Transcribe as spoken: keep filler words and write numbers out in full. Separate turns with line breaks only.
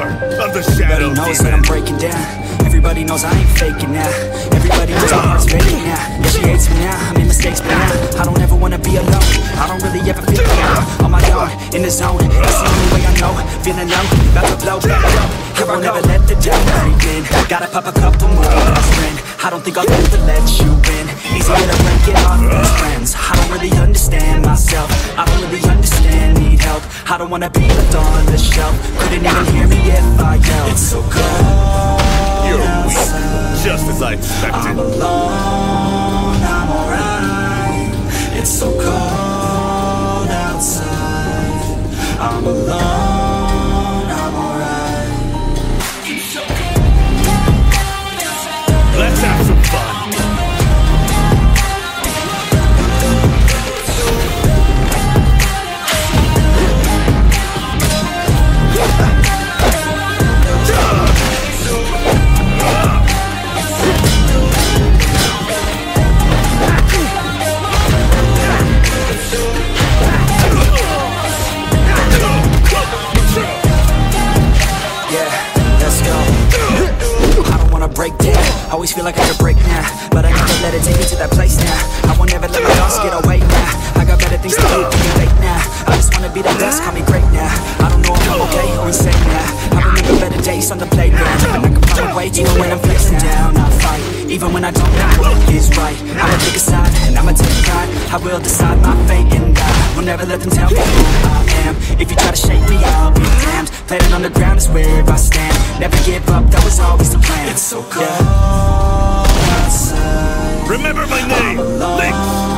power of the shadow
Everybody knows
demon.
that I'm breaking down. Everybody knows I ain't faking now. Everybody knows my heart's fading now. Yeah, she hates me now, I made mistakes but now I don't ever wanna be alone. I don't really ever feel alone. On my own, in the zone, that's the only way I know. Feeling low, about to blow back up. I won't ever let the doubt creep in. Gotta pop a couple more aspirin. I don't think I'll ever let you in. Easier to break it off with friends. I don't really understand myself. I don't really understand, need help. I don't wanna be left on the shelf. Couldn't even hear me if I yelled. It's so cold.
You're weak, just as I expected.
I'm alone, I'm alright. It's so cold outside. I'm alone, I'm alright.
Let's have some fun.
Break down, always feel like I could break now, but I never let it take me to that place now. I won't ever let my thoughts get away now. I got better things to do than you fake now. I just wanna be the best, call me great now. I don't know if I'm okay or insane now. I remember better days on the playground, and I can find a way to it when I'm facing down. I fight, even when I don't know what is right. I'ma pick a side, and I'ma take pride. I will decide my fate and I will never let them tell me who I am. If you try to shake me, I'll be damned. Planet on the ground is where I stand. Never give up, that was always the plan. It's so cold outside.
Remember my name, Lynx.